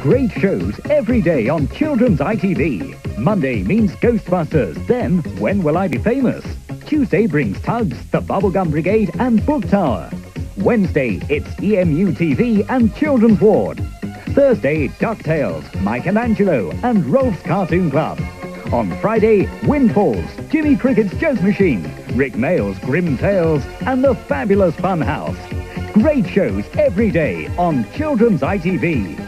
Great shows every day on Children's ITV. Monday means Ghostbusters, then When Will I Be Famous? Tuesday brings Tugs, The Bubblegum Brigade and Book Tower. Wednesday, it's EMU TV and Children's Ward. Thursday, DuckTales, Mike and Angelo and Rolf's Cartoon Club. On Friday, Windfalls, Jimmy Cricket's Joke Machine, Rick Mayall's Grim Tales and The Fabulous Fun House. Great shows every day on Children's ITV.